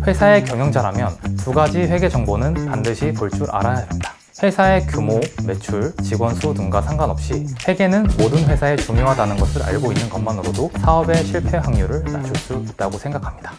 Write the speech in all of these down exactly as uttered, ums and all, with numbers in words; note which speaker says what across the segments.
Speaker 1: 회사의 경영자라면 두 가지 회계 정보는 반드시 볼 줄 알아야 합니다. 회사의 규모, 매출, 직원 수 등과 상관없이 회계는 모든 회사에 중요하다는 것을 알고 있는 것만으로도 사업의 실패 확률을 낮출 수 있다고 생각합니다.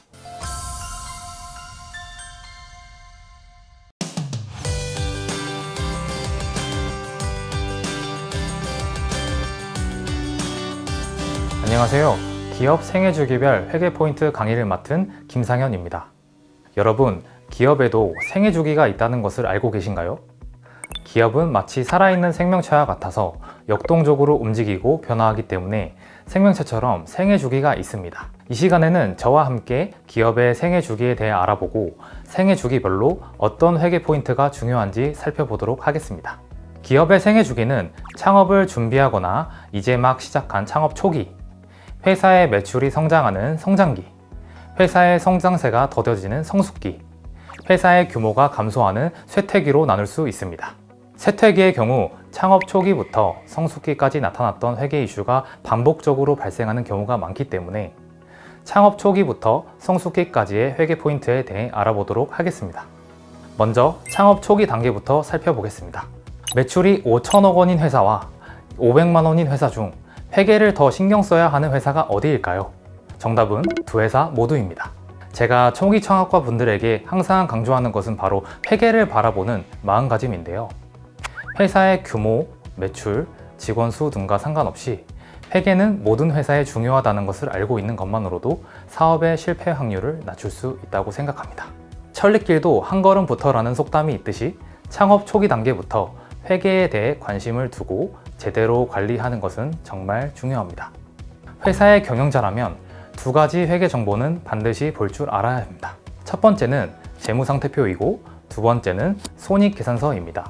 Speaker 1: 안녕하세요. 기업 생애주기별 회계 포인트 강의를 맡은 김상현입니다. 여러분, 기업에도 생애주기가 있다는 것을 알고 계신가요? 기업은 마치 살아있는 생명체와 같아서 역동적으로 움직이고 변화하기 때문에 생명체처럼 생애주기가 있습니다. 이 시간에는 저와 함께 기업의 생애주기에 대해 알아보고 생애주기별로 어떤 회계 포인트가 중요한지 살펴보도록 하겠습니다. 기업의 생애주기는 창업을 준비하거나 이제 막 시작한 창업 초기, 회사의 매출이 성장하는 성장기, 회사의 성장세가 더뎌지는 성숙기, 회사의 규모가 감소하는 쇠퇴기로 나눌 수 있습니다. 쇠퇴기의 경우 창업 초기부터 성숙기까지 나타났던 회계 이슈가 반복적으로 발생하는 경우가 많기 때문에 창업 초기부터 성숙기까지의 회계 포인트에 대해 알아보도록 하겠습니다. 먼저 창업 초기 단계부터 살펴보겠습니다. 매출이 오천억 원인 회사와 오백만 원인 회사 중 회계를 더 신경 써야 하는 회사가 어디일까요? 정답은 두 회사 모두입니다. 제가 초기 창업가 분들에게 항상 강조하는 것은 바로 회계를 바라보는 마음가짐인데요. 회사의 규모, 매출, 직원 수 등과 상관없이 회계는 모든 회사에 중요하다는 것을 알고 있는 것만으로도 사업의 실패 확률을 낮출 수 있다고 생각합니다. 천리길도 한 걸음부터라는 속담이 있듯이 창업 초기 단계부터 회계에 대해 관심을 두고 제대로 관리하는 것은 정말 중요합니다. 회사의 경영자라면 두 가지 회계 정보는 반드시 볼 줄 알아야 합니다. 첫 번째는 재무상태표이고 두 번째는 손익계산서입니다.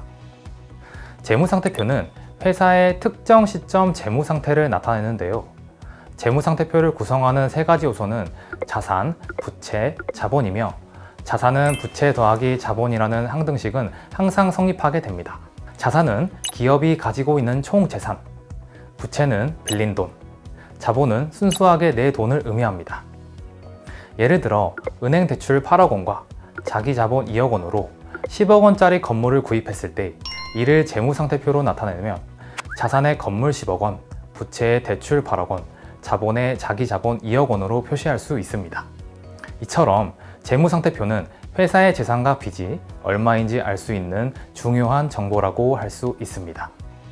Speaker 1: 재무상태표는 회사의 특정 시점 재무상태를 나타내는데요. 재무상태표를 구성하는 세 가지 요소는 자산, 부채, 자본이며 자산은 부채 더하기 자본이라는 항등식은 항상 성립하게 됩니다. 자산은 기업이 가지고 있는 총 재산, 부채는 빌린 돈, 자본은 순수하게 내 돈을 의미합니다. 예를 들어 은행 대출 팔억 원과 자기 자본 이억 원으로 십억 원짜리 건물을 구입했을 때 이를 재무상태표로 나타내면 자산의 건물 십억 원, 부채의 대출 팔억 원, 자본의 자기 자본 이억 원으로 표시할 수 있습니다. 이처럼 재무상태표는 회사의 재산과 빚이 얼마인지 알 수 있는 중요한 정보라고 할 수 있습니다.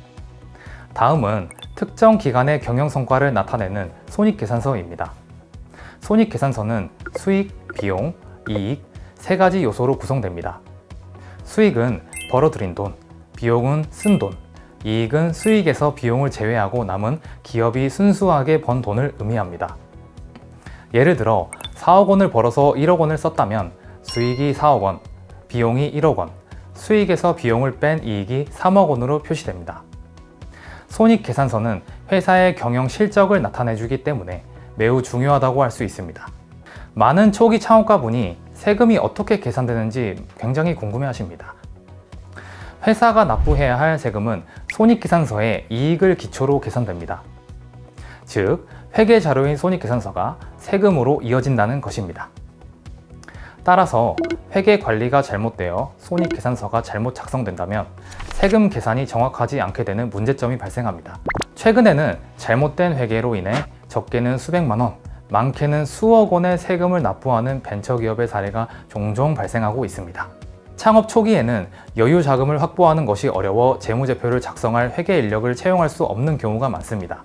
Speaker 1: 다음은 특정 기간의 경영 성과를 나타내는 손익계산서입니다. 손익계산서는 수익, 비용, 이익 세 가지 요소로 구성됩니다. 수익은 벌어들인 돈, 비용은 쓴 돈, 이익은 수익에서 비용을 제외하고 남은 기업이 순수하게 번 돈을 의미합니다. 예를 들어 사억 원을 벌어서 일억 원을 썼다면 수익이 사억 원, 비용이 일억 원, 수익에서 비용을 뺀 이익이 삼억 원으로 표시됩니다. 손익계산서는 회사의 경영 실적을 나타내주기 때문에 매우 중요하다고 할 수 있습니다. 많은 초기 창업가분이 세금이 어떻게 계산되는지 굉장히 궁금해하십니다. 회사가 납부해야 할 세금은 손익계산서의 이익을 기초로 계산됩니다. 즉, 회계 자료인 손익계산서가 세금으로 이어진다는 것입니다. 따라서 회계 관리가 잘못되어 손익계산서가 잘못 작성된다면 세금 계산이 정확하지 않게 되는 문제점이 발생합니다. 최근에는 잘못된 회계로 인해 적게는 수백만 원, 많게는 수억 원의 세금을 납부하는 벤처기업의 사례가 종종 발생하고 있습니다. 창업 초기에는 여유 자금을 확보하는 것이 어려워 재무제표를 작성할 회계 인력을 채용할 수 없는 경우가 많습니다.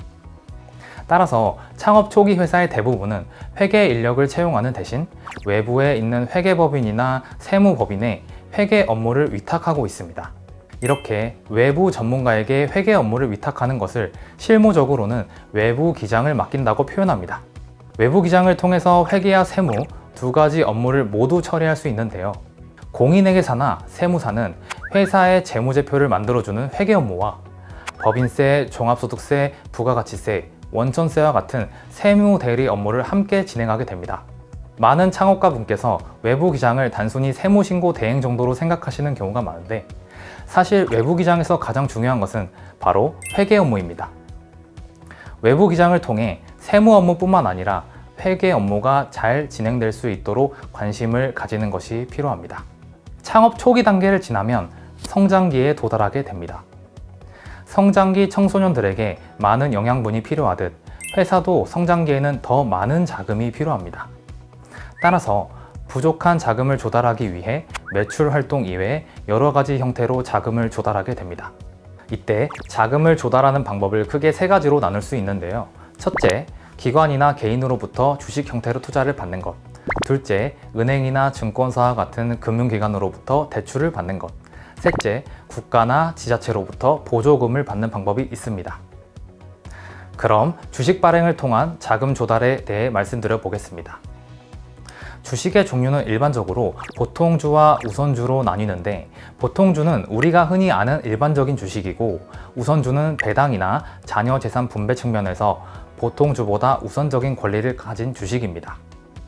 Speaker 1: 따라서 창업 초기 회사의 대부분은 회계 인력을 채용하는 대신 외부에 있는 회계법인이나 세무법인에 회계 업무를 위탁하고 있습니다. 이렇게 외부 전문가에게 회계 업무를 위탁하는 것을 실무적으로는 외부 기장을 맡긴다고 표현합니다. 외부 기장을 통해서 회계와 세무 두 가지 업무를 모두 처리할 수 있는데요. 공인회계사나 세무사는 회사의 재무제표를 만들어주는 회계 업무와 법인세, 종합소득세, 부가가치세, 원천세와 같은 세무 대리 업무를 함께 진행하게 됩니다. 많은 창업가 분께서 외부 기장을 단순히 세무신고 대행 정도로 생각하시는 경우가 많은데 사실 외부 기장에서 가장 중요한 것은 바로 회계 업무입니다. 외부 기장을 통해 세무 업무뿐만 아니라 회계 업무가 잘 진행될 수 있도록 관심을 가지는 것이 필요합니다. 창업 초기 단계를 지나면 성장기에 도달하게 됩니다. 성장기 청소년들에게 많은 영양분이 필요하듯 회사도 성장기에는 더 많은 자금이 필요합니다. 따라서 부족한 자금을 조달하기 위해 매출 활동 이외에 여러 가지 형태로 자금을 조달하게 됩니다. 이때 자금을 조달하는 방법을 크게 세 가지로 나눌 수 있는데요. 첫째, 기관이나 개인으로부터 주식 형태로 투자를 받는 것. 둘째, 은행이나 증권사와 같은 금융기관으로부터 대출을 받는 것. 셋째, 국가나 지자체로부터 보조금을 받는 방법이 있습니다. 그럼 주식 발행을 통한 자금 조달에 대해 말씀드려 보겠습니다. 주식의 종류는 일반적으로 보통주와 우선주로 나뉘는데, 보통주는 우리가 흔히 아는 일반적인 주식이고, 우선주는 배당이나 자녀 재산 분배 측면에서 보통주보다 우선적인 권리를 가진 주식입니다.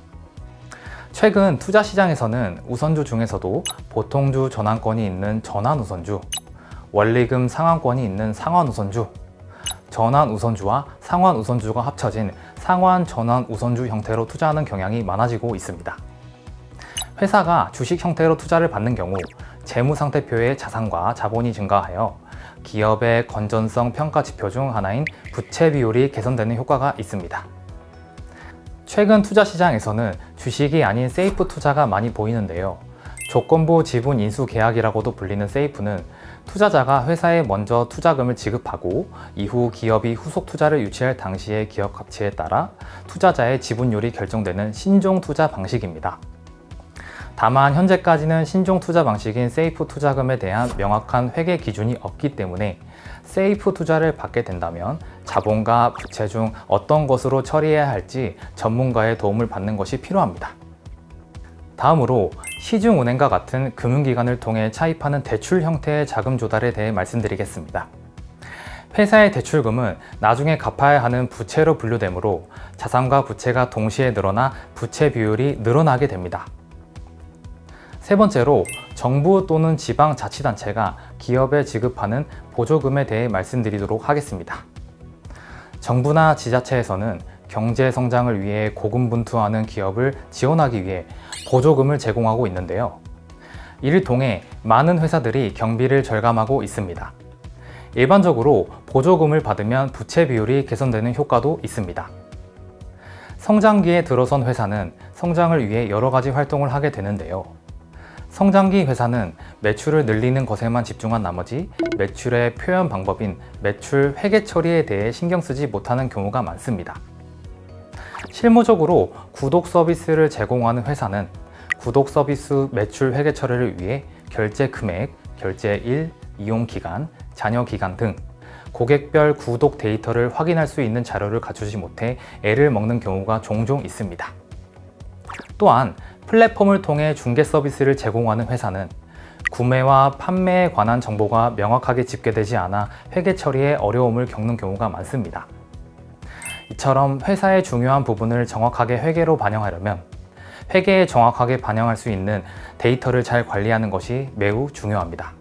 Speaker 1: 최근 투자 시장에서는 우선주 중에서도 보통주 전환권이 있는 전환우선주, 원리금 상환권이 있는 상환우선주, 전환우선주와 상환우선주가 합쳐진 상환전환우선주 형태로 투자하는 경향이 많아지고 있습니다. 회사가 주식 형태로 투자를 받는 경우 재무상태표의 자산과 자본이 증가하여 기업의 건전성 평가 지표 중 하나인 부채 비율이 개선되는 효과가 있습니다. 최근 투자 시장에서는 주식이 아닌 세이프 투자가 많이 보이는데요. 조건부 지분 인수 계약이라고도 불리는 세이프는 투자자가 회사에 먼저 투자금을 지급하고 이후 기업이 후속 투자를 유치할 당시의 기업 가치에 따라 투자자의 지분율이 결정되는 신종 투자 방식입니다. 다만 현재까지는 신종 투자 방식인 세이프 투자금에 대한 명확한 회계 기준이 없기 때문에 세이프 투자를 받게 된다면 자본과 부채 중 어떤 것으로 처리해야 할지 전문가의 도움을 받는 것이 필요합니다. 다음으로 시중은행과 같은 금융기관을 통해 차입하는 대출 형태의 자금 조달에 대해 말씀드리겠습니다. 회사의 대출금은 나중에 갚아야 하는 부채로 분류되므로 자산과 부채가 동시에 늘어나 부채 비율이 늘어나게 됩니다. 세 번째로 정부 또는 지방자치단체가 기업에 지급하는 보조금에 대해 말씀드리도록 하겠습니다. 정부나 지자체에서는 경제 성장을 위해 고군분투하는 기업을 지원하기 위해 보조금을 제공하고 있는데요. 이를 통해 많은 회사들이 경비를 절감하고 있습니다. 일반적으로 보조금을 받으면 부채 비율이 개선되는 효과도 있습니다. 성장기에 들어선 회사는 성장을 위해 여러 가지 활동을 하게 되는데요. 성장기 회사는 매출을 늘리는 것에만 집중한 나머지 매출의 표현 방법인 매출 회계 처리에 대해 신경 쓰지 못하는 경우가 많습니다. 실무적으로 구독 서비스를 제공하는 회사는 구독 서비스 매출 회계 처리를 위해 결제 금액, 결제일, 이용 기간, 잔여 기간 등 고객별 구독 데이터를 확인할 수 있는 자료를 갖추지 못해 애를 먹는 경우가 종종 있습니다. 또한 플랫폼을 통해 중개 서비스를 제공하는 회사는 구매와 판매에 관한 정보가 명확하게 집계되지 않아 회계 처리에 어려움을 겪는 경우가 많습니다. 이처럼 회사의 중요한 부분을 정확하게 회계로 반영하려면 회계에 정확하게 반영할 수 있는 데이터를 잘 관리하는 것이 매우 중요합니다.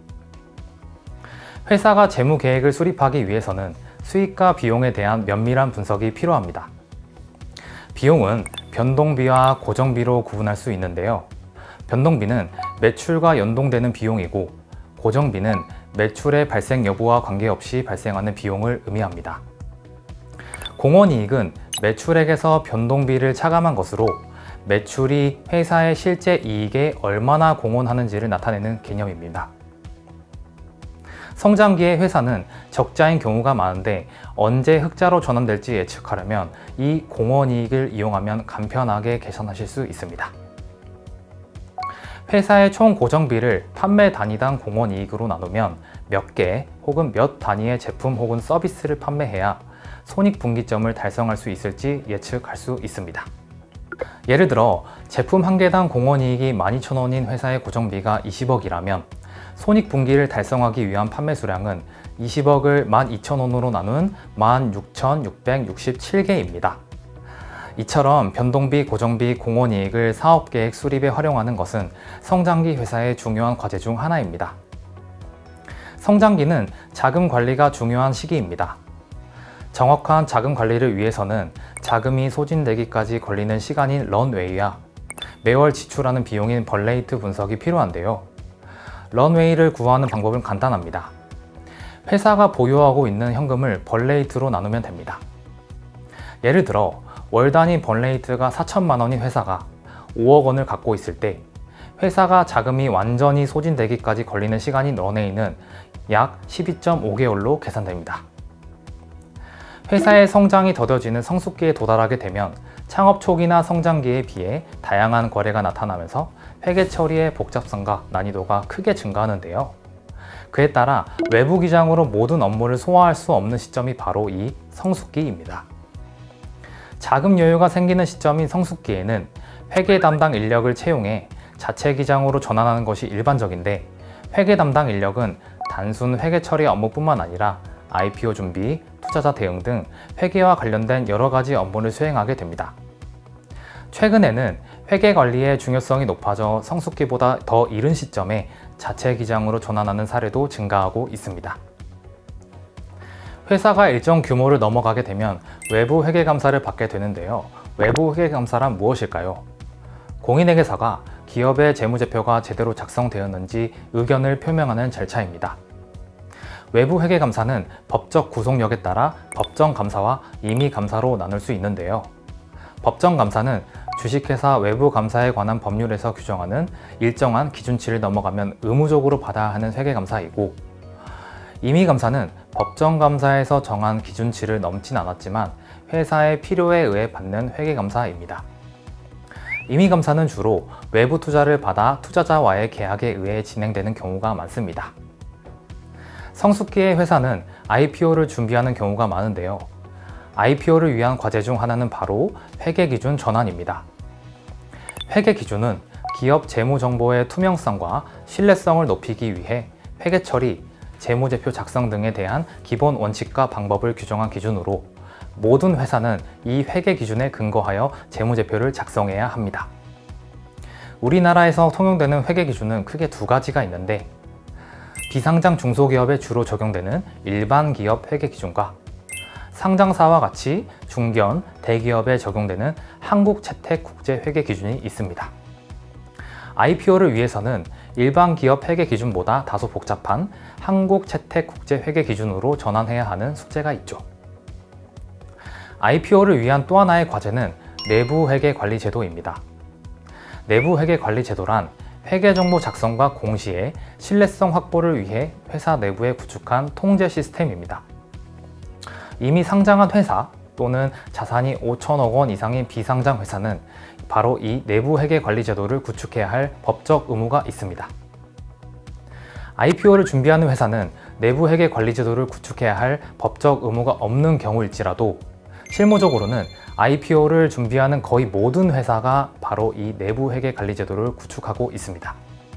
Speaker 1: 회사가 재무 계획을 수립하기 위해서는 수익과 비용에 대한 면밀한 분석이 필요합니다. 비용은 변동비와 고정비로 구분할 수 있는데요. 변동비는 매출과 연동되는 비용이고 고정비는 매출의 발생 여부와 관계없이 발생하는 비용을 의미합니다. 공원이익은 매출액에서 변동비를 차감한 것으로 매출이 회사의 실제 이익에 얼마나 공헌하는지를 나타내는 개념입니다. 성장기의 회사는 적자인 경우가 많은데 언제 흑자로 전환될지 예측하려면 이 공원이익을 이용하면 간편하게 계산하실 수 있습니다. 회사의 총 고정비를 판매 단위당 공원이익으로 나누면 몇 개 혹은 몇 단위의 제품 혹은 서비스를 판매해야 손익분기점을 달성할 수 있을지 예측할 수 있습니다. 예를 들어 제품 한 개당 공원이익이 만 이천 원인 회사의 고정비가 이십억이라면 손익분기를 달성하기 위한 판매 수량은 이십억을 만 이천 원으로 나눈 만 육천육백육십칠 개입니다. 이처럼 변동비, 고정비, 공원이익을 사업계획 수립에 활용하는 것은 성장기 회사의 중요한 과제 중 하나입니다. 성장기는 자금 관리가 중요한 시기입니다. 정확한 자금 관리를 위해서는 자금이 소진되기까지 걸리는 시간인 런웨이와 매월 지출하는 비용인 벌레이트 분석이 필요한데요. 런웨이를 구하는 방법은 간단합니다. 회사가 보유하고 있는 현금을 벌레이트로 나누면 됩니다. 예를 들어 월 단위 벌레이트가 사천만 원인 회사가 오억 원을 갖고 있을 때 회사가 자금이 완전히 소진되기까지 걸리는 시간인 런웨이는 약 십이 점 오 개월로 계산됩니다. 회사의 성장이 더뎌지는 성숙기에 도달하게 되면 창업 초기나 성장기에 비해 다양한 거래가 나타나면서 회계 처리의 복잡성과 난이도가 크게 증가하는데요. 그에 따라 외부 기장으로 모든 업무를 소화할 수 없는 시점이 바로 이 성숙기입니다. 자금 여유가 생기는 시점인 성숙기에는 회계 담당 인력을 채용해 자체 기장으로 전환하는 것이 일반적인데, 회계 담당 인력은 단순 회계 처리 업무뿐만 아니라 아이피오 준비, 투자자 대응 등 회계와 관련된 여러 가지 업무를 수행하게 됩니다. 최근에는 회계 관리의 중요성이 높아져 성숙기보다 더 이른 시점에 자체 기장으로 전환하는 사례도 증가하고 있습니다. 회사가 일정 규모를 넘어가게 되면 외부 회계 감사를 받게 되는데요. 외부 회계 감사란 무엇일까요? 공인회계사가 기업의 재무제표가 제대로 작성되었는지 의견을 표명하는 절차입니다. 외부 회계 감사는 법적 구속력에 따라 법정감사와 임의감사로 나눌 수 있는데요. 법정감사는 주식회사 외부 감사에 관한 법률에서 규정하는 일정한 기준치를 넘어가면 의무적으로 받아야 하는 회계감사이고, 임의감사는 법정감사에서 정한 기준치를 넘진 않았지만 회사의 필요에 의해 받는 회계감사입니다. 임의감사는 주로 외부 투자를 받아 투자자와의 계약에 의해 진행되는 경우가 많습니다. 성숙기의 회사는 아이피오를 준비하는 경우가 많은데요. 아이피오를 위한 과제 중 하나는 바로 회계기준 전환입니다. 회계기준은 기업 재무정보의 투명성과 신뢰성을 높이기 위해 회계 처리, 재무제표 작성 등에 대한 기본 원칙과 방법을 규정한 기준으로 모든 회사는 이 회계기준에 근거하여 재무제표를 작성해야 합니다. 우리나라에서 통용되는 회계기준은 크게 두 가지가 있는데, 비상장 중소기업에 주로 적용되는 일반 기업 회계기준과 상장사와 같이 중견, 대기업에 적용되는 한국채택국제회계기준이 있습니다. 아이피오를 위해서는 일반 기업 회계기준보다 다소 복잡한 한국채택국제회계기준으로 전환해야 하는 숙제가 있죠. 아이피오를 위한 또 하나의 과제는 내부회계관리제도입니다. 내부회계관리제도란 회계정보 작성과 공시의 신뢰성 확보를 위해 회사 내부에 구축한 통제 시스템입니다. 이미 상장한 회사 또는 자산이 오천억 원 이상인 비상장 회사는 바로 이 내부회계관리제도를 구축해야 할 법적 의무가 있습니다. 아이피오를 준비하는 회사는 내부회계관리제도를 구축해야 할 법적 의무가 없는 경우일지라도 실무적으로는 아이피오를 준비하는 거의 모든 회사가 바로 이 내부회계관리제도를 구축하고 있습니다.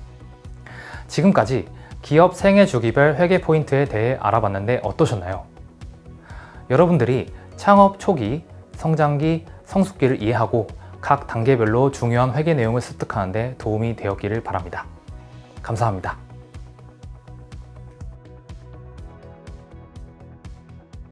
Speaker 1: 지금까지 기업 생애 주기별 회계 포인트에 대해 알아봤는데 어떠셨나요? 여러분들이 창업 초기, 성장기, 성숙기를 이해하고 각 단계별로 중요한 회계 내용을 습득하는 데 도움이 되었기를 바랍니다. 감사합니다.